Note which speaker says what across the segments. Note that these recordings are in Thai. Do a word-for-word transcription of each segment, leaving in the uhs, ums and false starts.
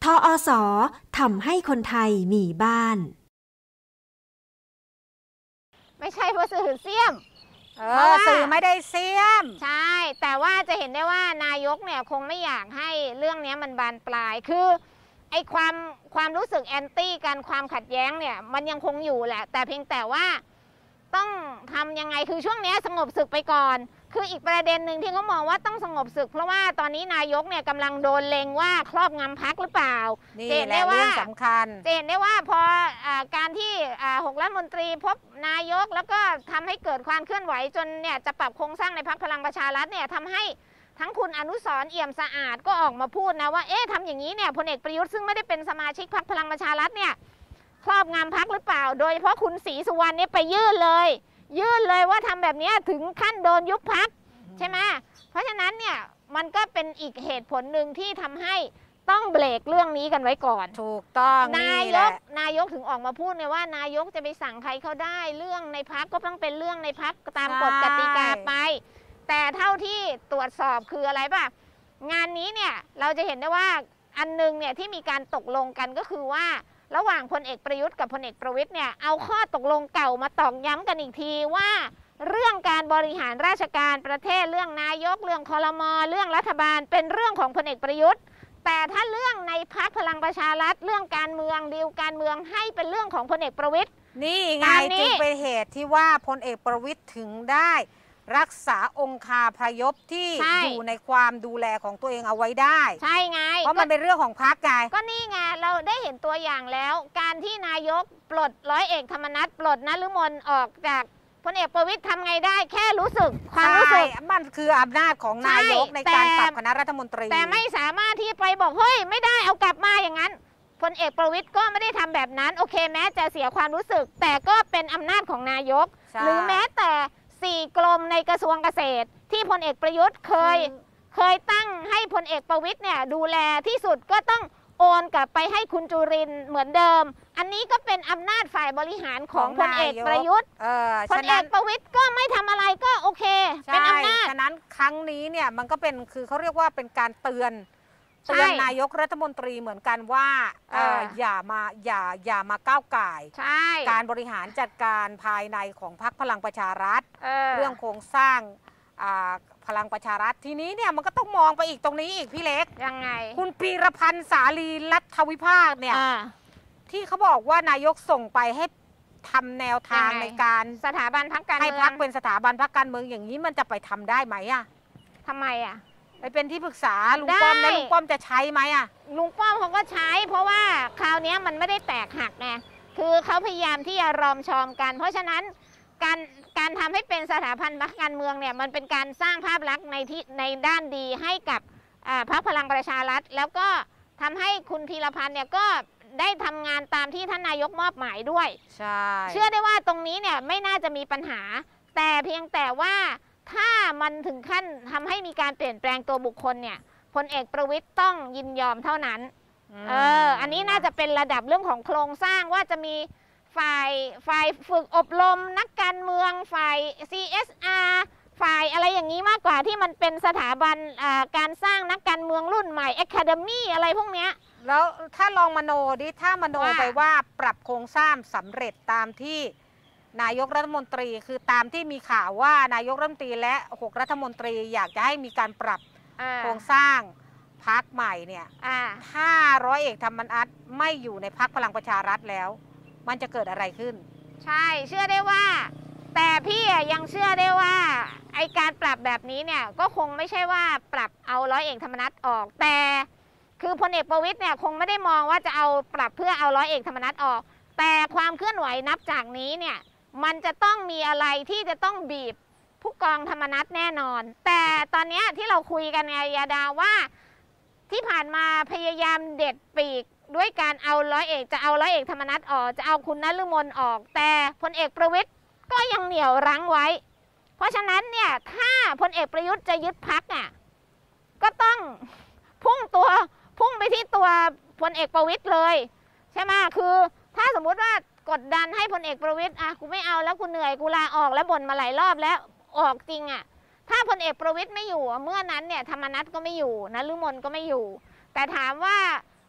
Speaker 1: ทอส.ทำให้คนไทยมีบ้าน
Speaker 2: ไม่ใช่เพราะสื่อเสี่ยม
Speaker 3: เออสื่อไม่ได้เสี่ยม
Speaker 2: ใช่แต่ว่าจะเห็นได้ว่านายกเนี่ยคงไม่อยากให้เรื่องนี้มันบานปลายคือไอ้ความความรู้สึกแอนตี้กันความขัดแย้งเนี่ยมันยังคงอยู่แหละแต่เพียงแต่ว่าต้องทำยังไงคือช่วงนี้สงบศึกไปก่อนคืออีกประเด็นหนึ่งที่เขามองว่าต้องสงบศึกเพราะว่าตอนนี้นายกเนี่ยกำลังโดนเลงว่าครอบงำพรรคหรือเปล่า
Speaker 3: นี่แหละเรื่องสำคัญ
Speaker 2: เห็นได้ว่าพอการที่หกรัฐมนตรีพบนายกแล้วก็ทำให้เกิดความเคลื่อนไหวจนเนี่ยจะปรับโครงสร้างในพรรคพลังประชารัฐเนี่ยทำให้ทั้งคุณอนุสรณ์เอี่ยมสะอาดก็ออกมาพูดนะว่าเอ๊ะทำอย่างนี้เนี่ยพลเอกประยุทธ์ซึ่งไม่ได้เป็นสมาชิกพรรคพลังประชารัฐเนี่ยครอบงำพรรคหรือเปล่าโดยเฉพาะคุณศรีสุวรรณเนี่ยไปยื่นเลยยื่นเลยว่าทำแบบนี้ถึงขั้นโดนยุบพรรคใช่ไหมเพราะฉะนั้นเนี่ยมันก็เป็นอีกเหตุผลหนึ่งที่ทำให้ต้องเบรกเรื่องนี้กันไว้ก่อน
Speaker 3: ถูกต้อง
Speaker 2: นายกนายกถึงออกมาพูดเนี่ยว่านายกจะไปสั่งใครเขาได้เรื่องในพรรคก็ต้องเป็นเรื่องในพรรคตามกฎกติกาไปแต่เท่าที่ตรวจสอบคืออะไรป่ะงานนี้เนี่ยเราจะเห็นได้ว่าอันนึงเนี่ยที่มีการตกลงกันก็คือว่าระหว่างพลเอกประยุทธ์กับพลเอกประวิตรเนี่ยเอาข้อตกลงเก่ามาตอกย้ำกันอีกทีว่าเรื่องการบริหารราชการประเทศเรื่องนายกเรื่องครม.เรื่องรัฐบาลเป็นเรื่องของพลเอกประยุทธ์แต่ถ้าเรื่องในพรรคพลังประชารัฐเรื่องการเมืองดีลการเมืองให้เป็นเรื่องของพลเอกประวิตร
Speaker 3: นี่ไงจึงเป็นเหตุที่ว่าพลเอกประวิตรถึงได้รักษาองคาพยพที่อยู่ในความดูแลของตัวเองเอาไว้ได้
Speaker 2: ใช่ไง
Speaker 3: เพราะมันเป็นเรื่องของพรรคไง
Speaker 2: ก็นี่ไงเราได้เห็นตัวอย่างแล้วการที่นายกปลดร้อยเอกธรรมนัสปลดนฤมลออกจากพลเอกประวิตรทำไงได้แค่รู้สึกความรู้สึก
Speaker 3: มันคืออำนาจของนายกในการปรับคณะรัฐมนตรี
Speaker 2: แต่ไม่สามารถที่ไปบอกเฮ้ยไม่ได้เอากลับมาอย่างนั้นพลเอกประวิตรก็ไม่ได้ทำแบบนั้นโอเคแม้จะเสียความรู้สึกแต่ก็เป็นอำนาจของนายกหรือแม้แต่สี่กรมในกระทรวงเกษตรที่พลเอกประยุทธ์เคยเคยตั้งให้พลเอกประวิตรเนี่ยดูแลที่สุดก็ต้องโอนกลับไปให้คุณจุรินทร์เหมือนเดิมอันนี้ก็เป็นอำนาจฝ่ายบริหารของพลเอกประยุทธ์พลเอกประวิตรก็ไม่ทำอะไรก็โอเคเป็นอำนาจ
Speaker 3: ฉะนั้นครั้งนี้เนี่ยมันก็เป็นคือเขาเรียกว่าเป็นการเตือนเตือนนายกรัฐมนตรีเหมือนกันว่าอย่ามาอย่าอย่ามาก้าวก่ายการบริหารจัดการภายในของพรรคพลังประชารัฐเรื่องโครงสร้างพลังประชารัฐทีนี้เนี่ยมันก็ต้องมองไปอีกตรงนี้อีกพี่เล็ก
Speaker 2: ยังไง
Speaker 3: คุณปีรพันธ์สาลีรัฐวิภาคเนี่ยที่เขาบอกว่านายกส่งไปให้ทำแนวทางในการ
Speaker 2: สถาบันพรรคการเมือง
Speaker 3: ให้พรรคเป็นสถาบันพรรคการเมืองอย่างนี้มันจะไปทำได้ไหมอ่ะ
Speaker 2: ทำไมอ่ะ
Speaker 3: ไปเป็นที่ปรึกษาลุงป้อมแล้วลุงป้อมจะใช้ไหมอ่ะ
Speaker 2: ลุงป้อมเขาก็ใช้เพราะว่าคราวนี้มันไม่ได้แตกหักไงคือเขาพยายามที่จะรอมชอมกันเพราะฉะนั้นการการทำให้เป็นสถาบันพรรคการเมืองเนี่ยมันเป็นการสร้างภาพลักษณ์ในที่ในด้านดีให้กับพรรคพลังประชารัฐแล้วก็ทำให้คุณพีรพันธ์เนี่ยก็ได้ทำงานตามที่ท่านนายกมอบหมายด้วย
Speaker 3: ใช่
Speaker 2: เชื่อได้ว่าตรงนี้เนี่ยไม่น่าจะมีปัญหาแต่เพียงแต่ว่าถ้ามันถึงขั้นทำให้มีการเปลี่ยนแปลงตัวบุคคลเนี่ยพลเอกประวิตรต้องยินยอมเท่านั้นเอออันนี้น่าจะเป็นระดับเรื่องของโครงสร้างว่าจะมีฝ่ายฝ่ายฝึกอบรมนักการเมืองฝ่าย ซี เอส อาร์ ฝ่ายอะไรอย่างนี้มากกว่าที่มันเป็นสถาบันการสร้างนักการเมืองรุ่นใหม่ Academy อะไรพวกเนี้ย
Speaker 3: แล้วถ้าลองมโนดิถ้ามโนไปว่าปรับโครงสร้างสำเร็จตามที่นายกรัฐมนตรีคือตามที่มีข่าวว่านายกรัฐมนตรีและหกรัฐมนตรีอยากจะให้มีการปรับโครงสร้างพรรคใหม่เนี่ยถ้าร้อยเอกธรรมนัสไม่อยู่ในพรรคพลังประชารัฐแล้วมันจะเกิดอะไรขึ้น
Speaker 2: ใช่เชื่อได้ว่าแต่พี่ยังเชื่อได้ว่าไอการปรับแบบนี้เนี่ยก็คงไม่ใช่ว่าปรับเอาร้อยเอกธรรมนัสออกแต่คือพลเอกประวิตรเนี่ยคงไม่ได้มองว่าจะเอาปรับเพื่อเอาร้อยเอกธรรมนัสออกแต่ความเคลื่อนไหวนับจากนี้เนี่ยมันจะต้องมีอะไรที่จะต้องบีบผู้กองธรรมนัสแน่นอนแต่ตอนนี้ที่เราคุยกันไงยาดาว่าที่ผ่านมาพยายามเด็ดปีกด้วยการเอาร้อยเอกจะเอาร้อยเอกธรรมนัสออกจะเอาคุณนฤมลออกแต่พลเอกประวิตรก็ยังเหนี่ยวรั้งไว้เพราะฉะนั้นเนี่ยถ้าพลเอกประยุทธ์จะยึดพรรคอ่ะก็ต้องพุ่งตัวพุ่งไปที่ตัวพลเอกประวิตรเลยใช่ไหมคือถ้าสมมุติว่ากดดันให้พลเอกประวิตรอ่ะกูไม่เอาแล้วกูเหนื่อยกูลาออกแล้วบ่นมาหลายรอบแล้วออกจริงอ่ะถ้าพลเอกประวิตรไม่อยู่เมื่อนั้นเนี่ยธรรมนัสก็ไม่อยู่นฤมลก็ไม่อยู่แต่ถามว่า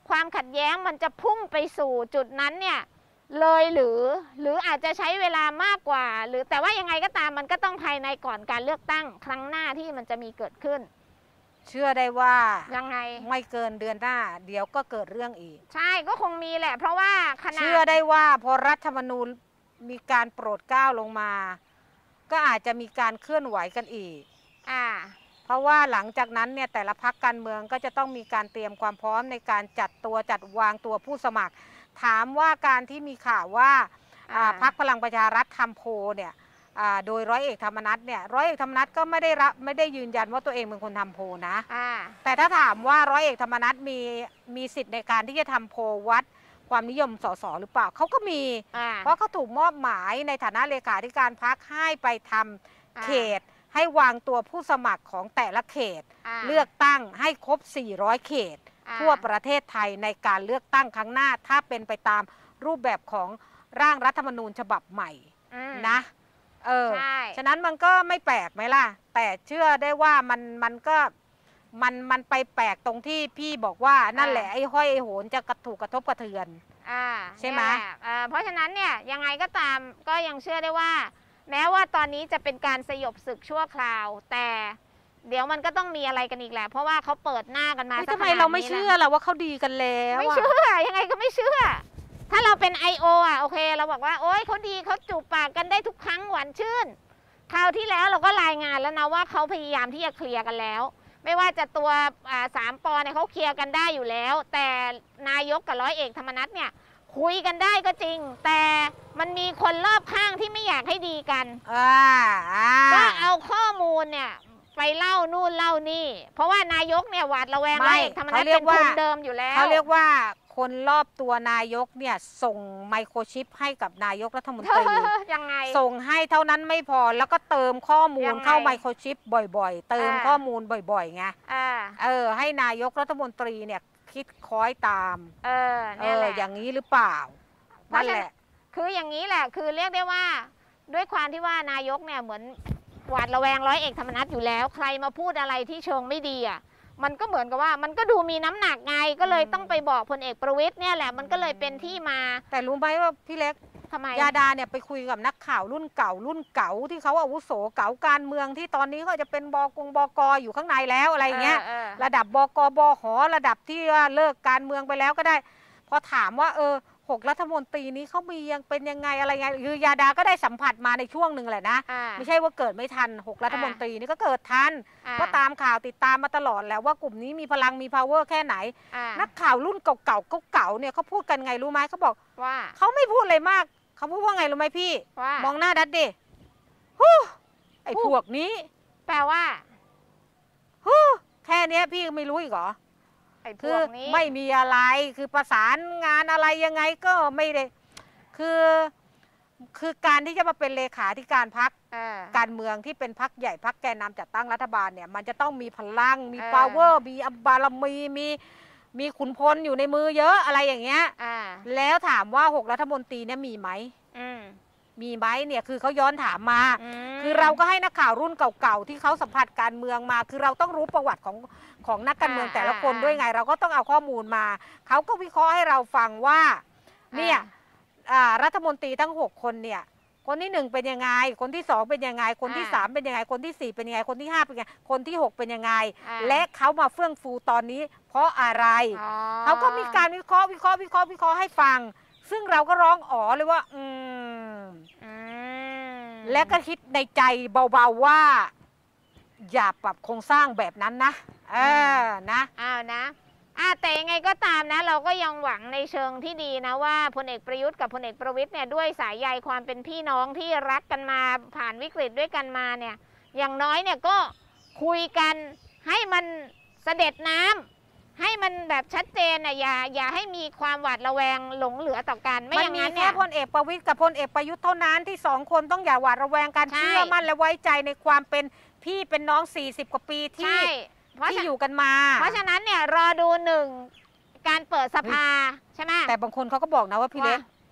Speaker 2: ความขัดแย้งมันจะพุ่งไปสู่จุดนั้นเนี่ยเลยหรือหรืออาจจะใช้เวลามากกว่าหรือแต่ว่ายังไงก็ตามมันก็ต้องภายในก่อนการเลือกตั้งครั้งหน้าที่มันจะมีเกิดขึ้น
Speaker 3: เชื่อได้ว่า
Speaker 2: ยังไง
Speaker 3: ไม่เกินเดือนหน้าเดี๋ยวก็เกิดเรื่องอีก
Speaker 2: ใช่ก็คงมีแหละเพราะว่าขนาด
Speaker 3: เชื่อได้ว่าพอรัฐธรรมนูญมีการโปรดเกล้าลงมาก็อาจจะมีการเคลื่อนไหวกันอีก
Speaker 2: อ่า
Speaker 3: เพราะว่าหลังจากนั้นเนี่ยแต่ละพรรคการเมืองก็จะต้องมีการเตรียมความพร้อมในการจัดตัวจัดวางตัวผู้สมัครถามว่าการที่มีข่าวว่าพรรคพลังประชารัฐทำโพลเนี่ยโดยร้อยเอกธรรมนัสเนี่ยร้อยเอกธรรมนัสก็ไม่ได้รับไม่ได้ยืนยันว่าตัวเองเป็นคนทำโพลนะแต่ถ้าถามว่าร้อยเอกธรรมนัสมีมีสิทธิ์ในการที่จะทำโพลวัดความนิยมสสหรือเปล่าเขาก็มีเพราะเขาถูกมอบหมายในฐานะเลขาธิการพรรคให้ไปทำเขตให้วางตัวผู้สมัครของแต่ละเขตเลือกตั้งให้ครบสี่ร้อยเขตทั่วประเทศไทยในการเลือกตั้งครั้งหน้าถ้าเป็นไปตามรูปแบบของร่างรัฐธรรมนูญฉบับใหม่นะเออฉะนั้นมันก็ไม่แปลกไหมล่ะแต่เชื่อได้ว่ามันมันก็มันมันไปแปลกตรงที่พี่บอกว่านั่นแหละไอ้ห้อยไอ้โหนจะกระถูกกระทบกระเทือนใช่ไหม
Speaker 2: เพราะฉะนั้นเนี่ยยังไงก็ตามก็ยังเชื่อได้ว่าแม้ว่าตอนนี้จะเป็นการสยบศึกชั่วคราวแต่เดี๋ยวมันก็ต้องมีอะไรกันอีกแหละเพราะว่าเขาเปิดหน้ากันมา
Speaker 3: ทำไมเราไม่เชื่อล่ะว่าเขาดีกันแล้ว
Speaker 2: ไม่เชื่อยังไงก็ไม่เชื่อถ้าเราเป็น ไอ โอ อ่ะโอเคเราบอกว่าโอ๊ยเขาดีเขาจูบปากกันได้ทุกครั้งหวานชื่นคราวที่แล้วเราก็รายงานแล้วนะว่าเขาพยายามที่จะเคลียร์กันแล้วไม่ว่าจะตัวสามปอเนี่ยเขาเคลียร์กันได้อยู่แล้วแต่นายกกับร้อยเอกธรรมนัสเนี่ยคุยกันได้ก็จริงแต่มันมีคนรอบข้างที่ไม่อยากให้ดีกันก็เอาข้อมูลเนี่ยไปเล่านู่นเล่านี่เพราะว่านายกเนี่ยหวาดระแวงร้อยเอกธรรมนัสเป็นคนเดิมอยู่แล้ว
Speaker 3: เขาเรียกว่าคนรอบตัวนายกเนี่ยส่งไมโครชิปให้กับนายกรัฐมนตรี
Speaker 2: ยังไง
Speaker 3: ส่งให้เท่านั้นไม่พอแล้วก็เติมข้อมูลเข้าไมโครชิปบ่อยๆเติมข้อมูลบ่อยๆไงเออให้นายกรัฐมนตรีเนี่ยคิดคอยตาม
Speaker 2: เออ
Speaker 3: เอออย่างนี้หรือเปล่านั่นแหละ
Speaker 2: คืออย่างนี้แหละคือเรียกได้ว่าด้วยความที่ว่านายกเนี่ยเหมือนหวาดระแวงร้อยเอกธรรมนัสอยู่แล้วใครมาพูดอะไรที่เชิงไม่ดีอ่ะมันก็เหมือนกับว่ามันก็ดูมีน้ำหนักไงก็เลยต้องไปบอกพลเอกประวิตรเนี่ยแหละมันก็เลยเป็นที่มา
Speaker 3: แต่รู้ไหมว่าพี่เล็ก
Speaker 2: ทำไม
Speaker 3: ยาดาเนี่ยไปคุยกับนักข่าวรุ่นเก่ารุ่นเก่าที่เขาอาวุโสเก่าการเมืองที่ตอนนี้ก็จะเป็นบกงบกอยู่ข้างในแล้วอะไรเงี้ยระดับบกบหระดับที่ว่าเลิกการเมืองไปแล้วก็ได้พอถามว่าเออหกรัฐมนตรีนี้เขามียังเป็นยังไงอะไรไงคือยาดาก็ได้สัมผัสมาในช่วงหนึ่งแหละนะไม่ใช่ว่าเกิดไม่ทันหกรัฐมนตรีนี่ก็เกิดทันก็ตามข่าวติดตามมาตลอดแล้วว่ากลุ่มนี้มีพลังมี power แค่ไหนนักข่าวรุ่นเก่าๆเก่าๆเนี่ยเขาพูดกันไงรู้ไหมเขาบอก
Speaker 2: ว่า
Speaker 3: เขาไม่พูดอะไรมากเขาพูดว่าไงรู้ไหมพี่มองหน้าดัดเดฮู้ไอ้พวกนี้
Speaker 2: แปลว่า
Speaker 3: ฮู้แค่นี้พี่ไม่รู้อีกเหรอคือไม่มีอะไรคือประสานงานอะไรยังไงก็ไม่ได้คือคือการที่จะมาเป็นเลขาธิการพรรคการเมืองที่เป็นพรรคใหญ่พรรคแกนนำจัดตั้งรัฐบาลเนี่ยมันจะต้องมีพลังมี power มีบารมีมีมีขุนพลอยู่ในมือเยอะอะไรอย่างเงี้ยแล้วถามว่าหกรัฐมนตรีเนี่ยมีไหมมีไหมเนี่ยคือเขาย้อนถามมาคือเราก็ให้นักข่าวรุ่นเก่าๆที่เขาสัมผัสการเมืองมาคือเราต้องรู้ประวัติของของนักการเมืองแต่ละคนด้วยไงเราก็ต้องเอาข้อมูลมาเขาก็วิเคราะห์ให้เราฟังว่าเนี่ยรัฐมนตรีทั้งหกคนเนี่ยคนที่หนึ่งเป็นยังไงคนที่สองเป็นยังไงคนที่สามเป็นยังไงคนที่สี่เป็นยังไงคนที่ห้าเป็นยังไงคนที่หกเป็นยังไงและเขามาเฟื่องฟูตอนนี้เพราะอะไรเขาก็มีการวิเคราะห์วิเคราะห์วิเคราะห์วิเคราะห์ให้ฟังซึ่งเราก็ร้องอ๋อเลยว่าอืมและก็คิดในใจเบาๆว่าอย่าปรับโครงสร้างแบบนั้นนะเออนะ
Speaker 2: อ้าวนะอ่าแต่ยังไงก็ตามนะเราก็ยังหวังในเชิงที่ดีนะว่าพลเอกประยุทธ์กับพลเอกประวิตรเนี่ยด้วยสายใยความเป็นพี่น้องที่รักกันมาผ่านวิกฤตด้วยกันมาเนี่ยอย่างน้อยเนี่ยก็คุยกันให้มันเสด็จน้ำให้มันแบบชัดเจนนะอย่าอย่าให้มีความหวาดระแวงหลงเหลือต่อกันไม่อย่างนั้นเนี่ย
Speaker 3: แค่พลเอกประวิตรกับพลเอกประยุทธ์เท่านั้นที่สองคนต้องอย่าหวาดระแวงกันเชื่อมั่นและไว้ใจในความเป็นพี่เป็นน้องสี่สิบกว่าปีที่ที่อยู่กันมา
Speaker 2: เพราะฉะนั้นเนี่ยรอดูหนึ่งการเปิดสภาใช่ไหม
Speaker 3: แต่บางคนเขาก็บอกนะว่าพี่เล็ก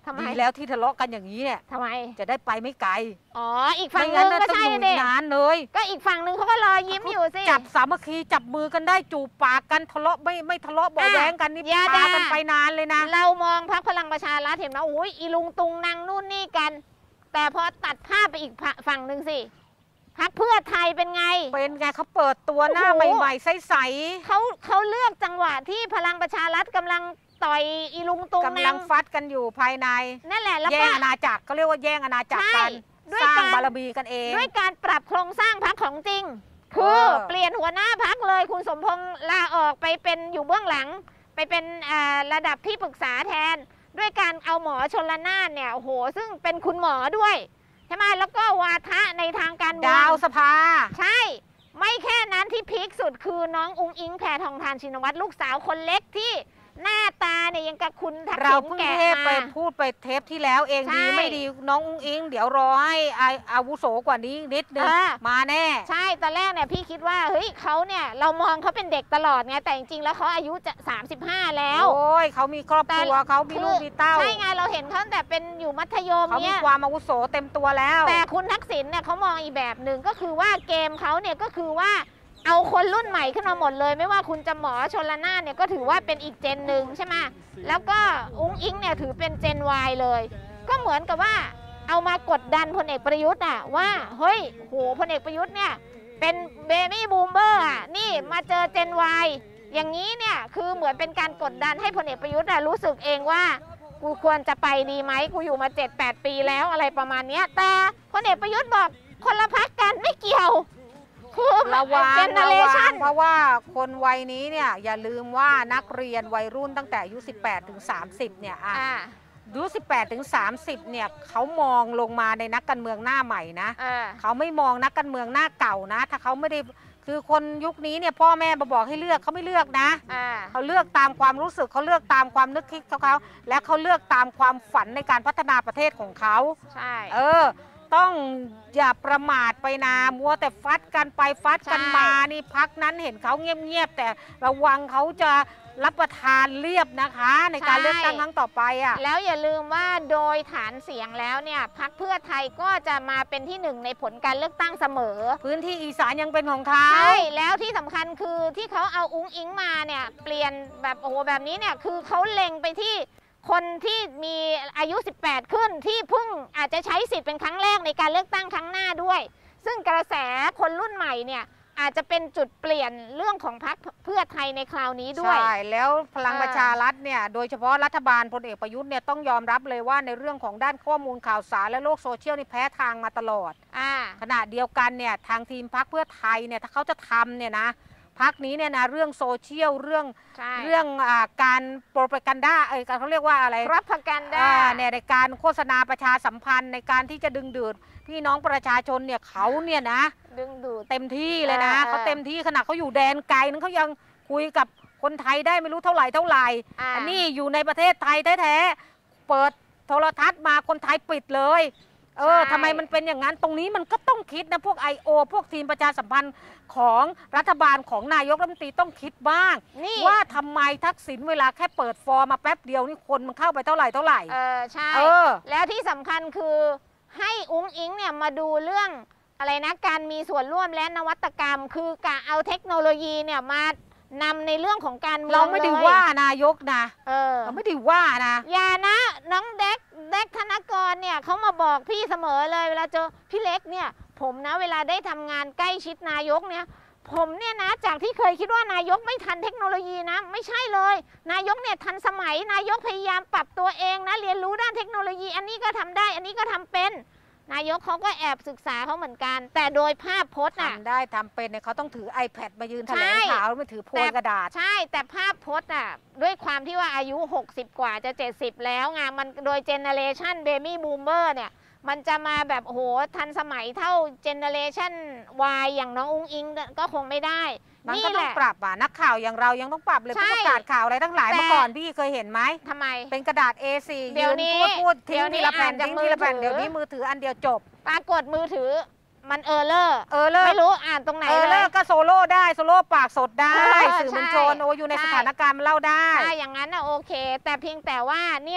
Speaker 2: ทำไม
Speaker 3: ดีแล้วที่ทะเลาะกันอย่างนี้เนี่ย
Speaker 2: ทำไม
Speaker 3: จะได้ไปไม่ไกล
Speaker 2: อ๋ออีกฝั่งนึงก็ใช่เด็ก
Speaker 3: นานเลย
Speaker 2: ก็อีกฝั่งนึงเขาก็รอยิ้มอยู่สิ
Speaker 3: จับสามัคคีจับมือกันได้จูบปากกันทะเลาะไม่ไม่ทะเลาะเบาแหวงกันนี่พากันไปนานเลยนะ
Speaker 2: เรามองพรรคพลังประชารัฐเห็นไหมโอ้ยอีลุงตุงนางนู่นนี่กันแต่พอตัดภาพไปอีกฝั่งหนึ่งสิพรรคเพื่อไทยเป็นไง
Speaker 3: เป็นไงเขาเปิดตัวหน้าใหม่ๆใสๆ
Speaker 2: เขาเขาเลือกจังหวะที่พลังประชารัฐกำลังต่อยอีลุงตุง
Speaker 3: กำลังฟัดกันอยู่ภายใน
Speaker 2: นั่นแหละแล้วก็
Speaker 3: แย่งอาณาจักรเขาเรียกว่าแย่งอาณาจักรกันสร้างบารมีกันเอง
Speaker 2: ด้วยการปรับโครงสร้างพรรคของจริงคือเปลี่ยนหัวหน้าพรรคเลยคุณสมพงษ์ลาออกไปเป็นอยู่เบื้องหลังไปเป็นระดับที่ปรึกษาแทนด้วยการเอาหมอชลนานเนี่ยโอ้โหซึ่งเป็นคุณหมอด้วยใช่ไหมแล้วก็วาทะในทางการเมือง
Speaker 3: ดาวสภา
Speaker 2: ใช่ไม่แค่นั้นที่พีคสุดคือน้องอุ้งอิงแพทองธารชินวัตรลูกสาวคนเล็กที่หน้าตาเนี่ยยังกับคุณทักษิณ
Speaker 3: เราเพิ่งเทปไปพูดไปเทปที่แล้วเองดีไม่ดีน้องอุ้งอิงเดี๋ยวรอให้อาวุโสกว่านี้นิดนึงมาแน่
Speaker 2: ใช่ตอนแรกเนี่ยพี่คิดว่าเฮ้ยเขาเนี่ยเรามองเขาเป็นเด็กตลอดไงแต่จริงๆแล้วเขาอายุจะสามสิบห้าแล้ว
Speaker 3: โอ้ยเขามีครอบครัวเขามีลูกมีเต้า
Speaker 2: ใช่ไงเราเห็นเขาแต่เป็นอยู่มัธยม
Speaker 3: เนี่ยเขามีความอาวุโสเต็มตัวแล้ว
Speaker 2: แต่คุณทักษิณเนี่ยเขามองอีกแบบหนึ่งก็คือว่าเกมเขาเนี่ยก็คือว่าเอาคนรุ่นใหม่ขึ้นมาหมดเลยไม่ว่าคุณจะหมอชลนานเนี่ยก็ถือว่าเป็นอีกเจนหนึ่งใช่ไหมแล้วก็อุ้งอิงเนี่ยถือเป็นเจน Y เลยก็เหมือนกับว่าเอามากดดันพลเอกประยุทธ์อ่ะว่าเฮ้ยโหพลเอกประยุทธ์เนี่ยเป็นเบบี้บูมเบอร์อ่ะนี่มาเจอเจน Y อย่างนี้เนี่ยคือเหมือนเป็นการกดดันให้พลเอกประยุทธ์อ่ะรู้สึกเองว่ากูควรจะไปดีไหมกูอยู่มา เจ็ดแปด ปีแล้วอะไรประมาณนี้แต่พลเอกประยุทธ์บอกคนละพรรคกันไม่เกี่ยว
Speaker 3: ระวังระวังเพราะว่าคนวัยนี้เนี่ยอย่าลืมว่านักเรียนวัยรุ่นตั้งแต่อายุสิบแปดถึงสามสิบเนี่ยอ่ะอายุสิบแปดถึงสามสิบเนี่ยเขามองลงมาในนักการเมืองหน้าใหม่นะเขาไม่มองนักการเมืองหน้าเก่านะถ้าเขาไม่ได้คือคนยุคนี้เนี่ยพ่อแม่มาบอกให้เลือกเขาไม่เลือกนะเขาเลือกตามความรู้สึกเขาเลือกตามความนึกคิดของเขาและเขาเลือกตามความฝันในการพัฒนาประเทศของเขา
Speaker 2: ใช่
Speaker 3: เออต้องอย่าประมาทไปนะมัวแต่ฟัดกันไปฟัดกันมานี่พักนั้นเห็นเขาเงียบๆแต่ระวังเขาจะรับประทานเรียบนะคะในการเลือกตั้งครั้งต่อไปอ่ะ
Speaker 2: แล้วอย่าลืมว่าโดยฐานเสียงแล้วเนี่ยพรรคเพื่อไทยก็จะมาเป็นที่หนึ่งในผลการเลือกตั้งเสมอ
Speaker 3: พื้นที่อีสานยังเป็นของเขา
Speaker 2: ใช่แล้วที่สำคัญคือที่เขาเอาอุ้งอิงมาเนี่ยเปลี่ยนแบบโอ้โหแบบนี้เนี่ยคือเขาเล็งไปที่คนที่มีอายุสิบแปดขึ้นที่เพิ่งอาจจะใช้สิทธิ์เป็นครั้งแรกในการเลือกตั้งครั้งหน้าด้วยซึ่งกระแสคนรุ่นใหม่เนี่ยอาจจะเป็นจุดเปลี่ยนเรื่องของพรรคเพื่อไทยในคราวนี้ด้วย
Speaker 3: ใช่แล้วพลังประชารัฐเนี่ยโดยเฉพาะรัฐบาลพลเอกประยุทธ์เนี่ยต้องยอมรับเลยว่าในเรื่องของด้านข้อมูลข่าวสารและโลกโซเชียลนี่แพ้ทางมาตลอด
Speaker 2: อ่า
Speaker 3: ขณะเดียวกันเนี่ยทางทีมพรรคเพื่อไทยเนี่ยถ้าเขาจะทำเนี่ยนะพรรคนี้เนี่ยนะเรื่องโซเชียลเรื่องเรื่องอ่าการโปรปากันดาเอ้ยเขาเรียกว่าอะไร
Speaker 2: รับประกันได้
Speaker 3: เนี่ยในการโฆษณาประชาสัมพันธ์ในการที่จะดึงดูดพี่น้องประชาชนเนี่ยเขาเนี่ยนะ
Speaker 2: ดึงดูด
Speaker 3: เต็มที่เลยนะเขาเต็มที่ขนาดเขาอยู่แดนไกลนั้นเขายังคุยกับคนไทยได้ไม่รู้เท่าไหร่เท่าไหร่อันนี้อยู่ในประเทศไทยแท้ๆเปิดโทรทัศน์มาคนไทยปิดเลยเออทำไมมันเป็นอย่างนั้นตรงนี้มันก็ต้องคิดนะพวก ไอ โอ พวกทีมประชาสัมพันธ์ของรัฐบาลของนายกรัฐมนตรีต้องคิดบ้างว่าทำไมทักษิณเวลาแค่เปิดฟอร์มมาแป๊บเดียวนี่คนมันเข้าไปเท่าไหร่เท่าไหร่
Speaker 2: เออใช่แล้วที่สำคัญคือให้อุ้งอิงเนี่ยมาดูเรื่องอะไรนะการมีส่วนร่วมและนวัตกรรมคือการเอาเทคโนโลยีเนี่ยมานำในเรื่องของการเมือง
Speaker 3: เราไม่ได้ว่านายกนะ
Speaker 2: เออ
Speaker 3: เราไม่ได้ว่านะ
Speaker 2: อย่านะน้องเด็กเด็กธนกรเนี่ยเขามาบอกพี่เสมอเลยเวลาเจอพี่เล็กเนี่ยผมนะเวลาได้ทำงานใกล้ชิดนายกเนี่ยผมเนี่ยนะจากที่เคยคิดว่านายกไม่ทันเทคโนโลยีนะไม่ใช่เลยนายกเนี่ยทันสมัยนายกพยายามปรับตัวเองนะเรียนรู้ด้านเทคโนโลยีอันนี้ก็ทำได้อันนี้ก็ทำเป็นนายกเขาก็แอบศึกษาเขาเหมือนกันแต่โดยภาพพจน์น่ะ
Speaker 3: ทำได้ทำเป็นเนี่ยเขาต้องถือ ไอแพด มายืนแถลงข่าวไม่ถือโพยกระดาษ
Speaker 2: ใช่แต่ภาพพจน์น่ะด้วยความที่ว่าอายุหกสิบกว่าจะเจ็ดสิบแล้วไงมันโดยเจเนเรชันเบบี้บูมเมอร์เนี่ยมันจะมาแบบโหทันสมัยเท่าเจเนเรชัน Y อย่างน้องอุ้งอิงก็คงไม่ได้
Speaker 3: มันก็ต้องปรับอ่ะนักข่าวอย่างเรายังต้องปรับเลยประกาศข่าวอะไรทั้งหลายเมื่อก่อนพี่เคยเห็นไหม
Speaker 2: ทำไม
Speaker 3: เป็นกระดาษ เอ โฟร์
Speaker 2: เดี๋ยวนี้
Speaker 3: พูดทิ้งทีละแผ่นทิ้งทีละแผ่นเดี๋ยวนี้มือถืออันเดียวจบ
Speaker 2: ปรากฏมือถือมันเออร์เลอร์
Speaker 3: เออร์เลอร์
Speaker 2: ไม่รู้อ่านตรงไหน
Speaker 3: เออร์เลอร์ก็โซโล่ได้โซโล่ปากสดได้สื่อมวลชนโออยู่ในสถานการณ์เล่าได้
Speaker 2: ถ้าอย่างนั้นนะโอเคแต่เพียงแต่ว่าเนี่ย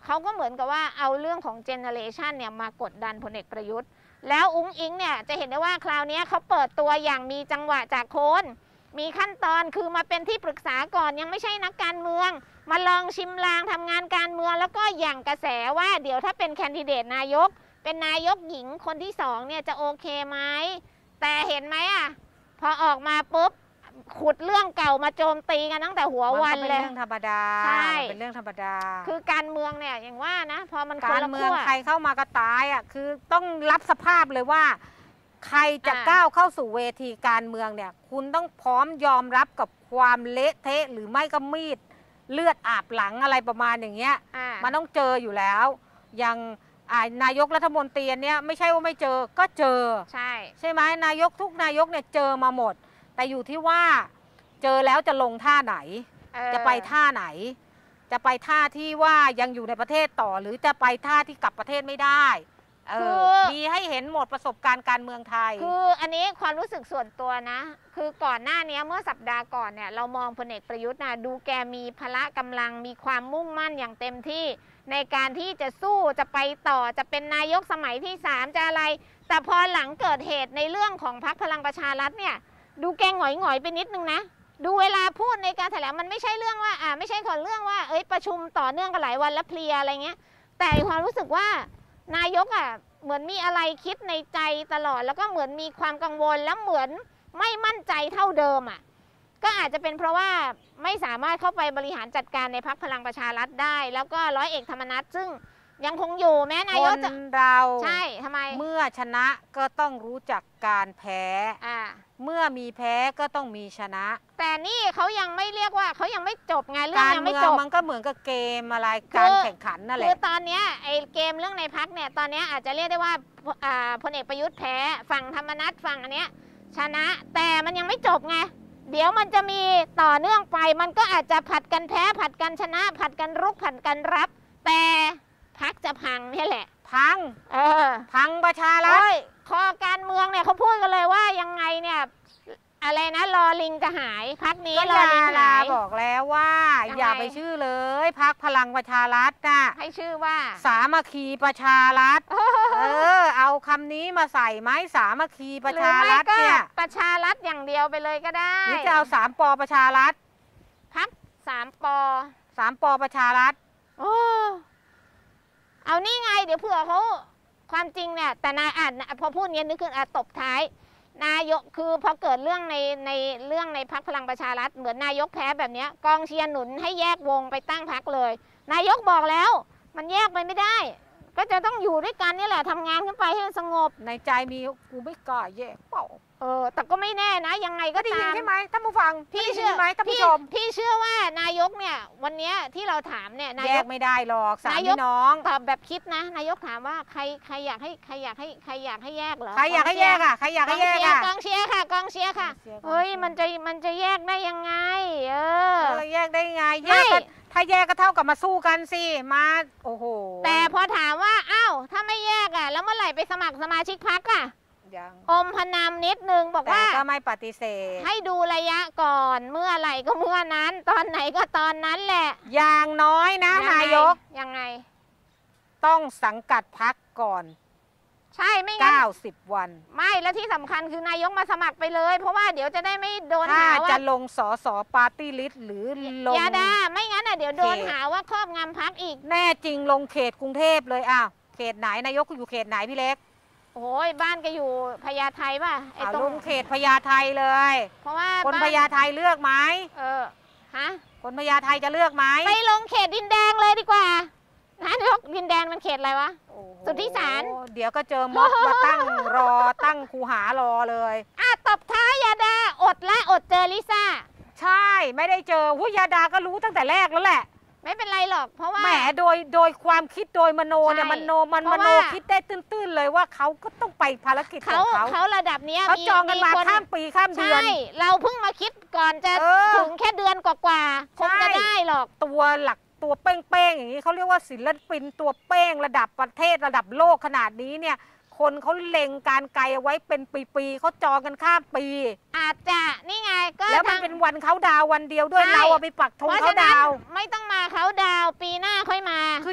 Speaker 2: เขาก็เหมือนกับว่าเอาเรื่องของเจเนอเรชันเนี่ยมากดดันพลเอกประยุทธ์แล้วอุ้งอิงเนี่ยจะเห็นได้ว่าคราวนี้เขาเปิดตัวอย่างมีจังหวะจากโคนมีขั้นตอนคือมาเป็นที่ปรึกษาก่อนยังไม่ใช่นักการเมืองมาลองชิมลางทำงานการเมืองแล้วก็อย่างกระแสว่าเดี๋ยวถ้าเป็นแคนดิเดตนายกเป็นนายกหญิงคนที่สองเนี่ยจะโอเคไหมแต่เห็นไหมอ่ะพอออกมาปุ๊บขุดเรื่องเก่ามาโจมตีกันตั้งแต่หัววันเลย
Speaker 3: เป็นเรื่องธรรมดา
Speaker 2: ใช่
Speaker 3: เป็นเรื่องธรรมดา
Speaker 2: คือการเมืองเนี่ยอย่างว่านะพอมัน
Speaker 3: การเมืองใครเข้ามาก็ตายอ่ะคือต้องรับสภาพเลยว่าใครจะก้าวเข้าสู่เวทีการเมืองเนี่ยคุณต้องพร้อมยอมรับกับความเละเทะหรือไม่ก็มีดเลือดอาบหลังอะไรประมาณอย่างเงี้ยมันต้องเจออยู่แล้วอย่างนายกรัฐมนตรีเนี่ยไม่ใช่ว่าไม่เจอก็เจอ
Speaker 2: ใช่
Speaker 3: ใช่ไหมนายกทุกนายกเนี่ยเจอมาหมดแต่อยู่ที่ว่าเจอแล้วจะลงท่าไหนจะไปท่าไหนจะไปท่าที่ว่ายังอยู่ในประเทศต่อหรือจะไปท่าที่กลับประเทศไม่ได้คือมีให้เห็นหมดประสบการณ์การเมืองไทย
Speaker 2: คืออันนี้ความรู้สึกส่วนตัวนะคือก่อนหน้านี้เมื่อสัปดาห์ก่อนเนี่ยเรามองพลเอกประยุทธ์นะดูแกมีพละกำลังมีความมุ่งมั่นอย่างเต็มที่ในการที่จะสู้จะไปต่อจะเป็นนายกสมัยที่สามจะอะไรแต่พอหลังเกิดเหตุในเรื่องของพรรคพลังประชารัฐเนี่ยดูแกหงอยหงอยไปนิดนึงนะดูเวลาพูดในการแถลงมันไม่ใช่เรื่องว่าอ่าไม่ใช่คนเรื่องว่าเอ้ยประชุมต่อเนื่องกันหลายวันแล้วเพลียอะไรเงี้ยแต่ความรู้สึกว่านายกอ่ะเหมือนมีอะไรคิดในใจตลอดแล้วก็เหมือนมีความกังวลแล้วเหมือนไม่มั่นใจเท่าเดิมอ่ะก็อาจจะเป็นเพราะว่าไม่สามารถเข้าไปบริหารจัดการในพรรคพลังประชารัฐได้แล้วก็ร้อยเอกธรรมนัสซึ่งยังคงอยู่แม้นายกจะ
Speaker 3: เรา
Speaker 2: ใช่ทำไม
Speaker 3: เมื่อชนะก็ต้องรู้จักการแพ้
Speaker 2: อ่า
Speaker 3: เมื่อมีแพ้ก็ต้องมีชนะ
Speaker 2: แต่นี่เขายังไม่เรียกว่าเขายังไม่จบไงเรื่องยังไม่จบ
Speaker 3: มันก็เหมือนกับเกมอะไรการแข่งขันนั่นแหละ
Speaker 2: คือตอนนี้ไอ้เกมเรื่องในพรรคเนี่ยตอนนี้อาจจะเรียกได้ว่าพลเอกประยุทธ์แพ้ฝั่งธรรมนัสฝั่งอันเนี้ยชนะแต่มันยังไม่จบไงเดี๋ยวมันจะมีต่อเนื่องไปมันก็อาจจะผัดกันแพ้ผัดกันชนะผัดกันรุกผัดกันรับแต่พรรคจะพังนี่แหละ
Speaker 3: พัง
Speaker 2: เออ
Speaker 3: พังประชารัฐ
Speaker 2: คอการเมืองเนี่ยเขาพูดกันเลยว่ายังไงเนี่ยอะไรนะรอลิงจะหายพรรคนี้รอลิงหาย
Speaker 3: บอกแล้วว่าอย่าไปชื่อเลยพรรคพลังประชารัฐน่ะ
Speaker 2: ให้ชื่อว่า
Speaker 3: สามัคคีประชารัฐเออเอาคำนี้มาใส่ไหมสามัคคีประชารัฐเนี่ย
Speaker 2: ประชารัฐอย่างเดียวไปเลยก็ได้
Speaker 3: หรือจะเอาสามปอประชารัฐ
Speaker 2: พรรคสามปอ
Speaker 3: สามปอประชารัฐ
Speaker 2: โอ้เอานี่ไงเดี๋ยวเผื่อเขาความจริงเนี่ยแต่นายอ่านพอพูดเงี้ยนึกขึ้นอ่ะตบท้ายนายกคือพอเกิดเรื่องในในเรื่องในพรรคพลังประชารัฐเหมือนนายกแพ้แบบนี้กองเชียร์หนุนให้แยกวงไปตั้งพรรคเลยนายกบอกแล้วมันแยกไปไม่ได้ก็จะต้องอยู่ด้วยกันนี่แหละทำงานขึ้นไปให้สงบ
Speaker 3: ในใจมีกูไม่กล้าแยกเปล่า
Speaker 2: เออแต่ก็ไม่แน่นะยังไงก็ตาม
Speaker 3: ใช่ไหมท่านผู้ฟัง
Speaker 2: พี่เชื่อไหมท่านผู้ชมพี่เชื่อว่านายกเนี่ยวันนี้ที่เราถามเนี่ย
Speaker 3: แยกไม่ได้หรอกสามพี่น้อง
Speaker 2: ตอบแบบคิดนะนายกถามว่าใครใครอยากให้ใครอยากให้ใครอยากให้แยกเหรอ
Speaker 3: ใครอยากให้แยกอ่ะใครอยากให้แยกอ่ะ
Speaker 2: กองเชียร์ค่ะกองเชียร์ค่ะเฮ้ยมันจะมันจะแยกได้ยังไงเออ
Speaker 3: แยกได้ไงแยกถ้าแยกก็เท่ากับมาสู้กันสิมาโอ้โห
Speaker 2: แต่พอถามว่าอ้าวถ้าไม่แยกอ่ะแล้วเมื่อไหร่ไปสมัครสมาชิกพรรคอ่ะอมพนามนิดนึงบอกว่า
Speaker 3: ก็ไม่ปฏิเสธ
Speaker 2: ให้ดูระยะก่อนเมื่อไหร่ก็เมื่อนั้นตอนไหนก็ตอนนั้นแหละ
Speaker 3: อย่างน้อยนะนายก
Speaker 2: ยังไง
Speaker 3: ต้องสังกัดพรรคก่อน
Speaker 2: ใช่ไม่งั้น
Speaker 3: เก้าสิบวัน
Speaker 2: ไม่แล้วที่สำคัญคือนายกมาสมัครไปเลยเพราะว่าเดี๋ยวจะได้ไม่โดนหาว่า
Speaker 3: จะลงสสปาร์ตี้ลิสต์หรือลง
Speaker 2: ยาดาไม่งั้นอ่ะเดี๋ยวโดนหาว่าครอบงำพรรคอีก
Speaker 3: แน่จริงลงเขตกรุงเทพเลยอ้าวเขตไหนนายกอยู่เขตไหนพี่เล็ก
Speaker 2: โอ้ยบ้านก็อยู่พญาไทป่ะ
Speaker 3: ไอ้ตรงเขตพญาไทเลย
Speaker 2: เพราะว่า
Speaker 3: คนพญาไทเลือกไหม
Speaker 2: เออฮะ
Speaker 3: คนพญาไทจะเลือกไหม
Speaker 2: ไปลงเขตดินแดงเลยดีกว่านะนายกดินแดงมันเขตอะไรวะสุทธิสาร
Speaker 3: เดี๋ยวก็เจอม็อบมาตั้งรอตั้งคูหารอเลย
Speaker 2: อ่ะตบท้ายยาดาอดและอดเจอลิซ่า
Speaker 3: ใช่ไม่ได้เจอหุยยาดาก็รู้ตั้งแต่แรกแล้วแหละ
Speaker 2: ไม่เป็นไรหรอกเพราะว่า
Speaker 3: แหมโดยโดยความคิดโดยมโนเนี่ยมโนมันมโนคิดได้ตื้นๆเลยว่าเขาก็ต้องไปภารกิจของเขา
Speaker 2: เขาระดับนี้
Speaker 3: เขาจองกันมาข้ามปีข้ามเดือน
Speaker 2: ใช่เราเพิ่งมาคิดก่อนจะถึงแค่เดือนกว่าๆคงจะได้หรอก
Speaker 3: ตัวหลักตัวเป้งๆอย่างนี้เขาเรียกว่าศิลปินตัวเป้งระดับประเทศระดับโลกขนาดนี้เนี่ยคนเขาเล็งการไกลเอาไว้เป็นปีๆเขาจองกันข้ามปี
Speaker 2: อาจจะนี่ไงก็
Speaker 3: แล้วมันเป็นวันเขาดาววันเดียวด้วยเราไปปักธงเขาดาว
Speaker 2: ไม่ต้องมาเขาดาวปีหน้าค่อยมา
Speaker 3: คือ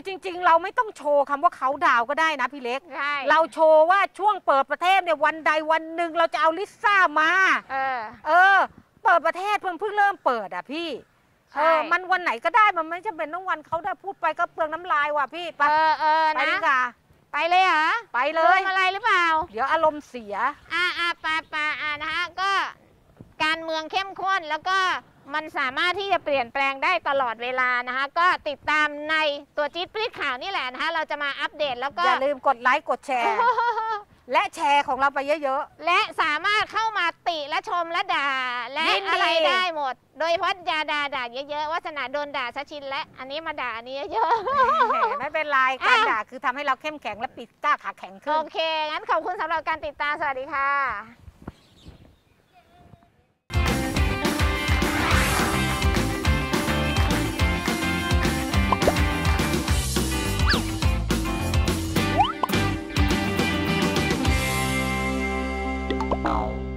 Speaker 3: จริงๆเราไม่ต้องโชว์คำว่าเขาดาวก็ได้นะพี่เล็ก
Speaker 2: ใช่
Speaker 3: เราโชว์ว่าช่วงเปิดประเทศเนี่ยวันใดวันหนึ่งเราจะเอาลิซ่ามา
Speaker 2: เออ
Speaker 3: เออ เปิดประเทศเพิ่งเพิ่งเริ่มเปิดอ่ะพี่
Speaker 2: ใช่
Speaker 3: เออมันวันไหนก็ได้มันไม่จำเป็นต้องวันเขาได้พูดไปก็เปลืองน้ำลายว่ะพี่ไป
Speaker 2: เออเออ
Speaker 3: ไป
Speaker 2: นะ
Speaker 3: ดีกว่า
Speaker 2: ไปเลยเหรอ
Speaker 3: ไปเล
Speaker 2: ลื
Speaker 3: ย
Speaker 2: มอะไรหรือเปล่า
Speaker 3: เดี๋ยวอารมณ์เสีย
Speaker 2: อ่าอ่าปาปาอ่านะคะก็การเมืองเข้มข้นแล้วก็มันสามารถที่จะเปลี่ยนแปลงได้ตลอดเวลานะคะก็ติดตามในตัวจี๊ดปรี๊ดข่าวนี่แหละนะคะเราจะมาอัปเดตแล้วก็
Speaker 3: อย่าลืมกดไลค์กดแชร์ และแชร์ของเราไปเยอะ
Speaker 2: และสามารถเข้ามาติและชมและด่าและ
Speaker 3: ยินดี
Speaker 2: อะไรได้หมด โดยเฉพาะยาด่าด่าเยอะๆวัฒนาโดนด่าซะชินและอันนี้มาด่าอันนี้เยอะ
Speaker 3: ๆแหมไม่เป็นไรการ
Speaker 2: อ่ะ
Speaker 3: ด่าคือทำให้เราเข้มแข็งและปิดกล้าขาแข็ง
Speaker 2: โอ
Speaker 3: ขึ้น
Speaker 2: เคงั้นขอบคุณสำหรับการติดตามสวัสดีค่ะ
Speaker 4: Oh.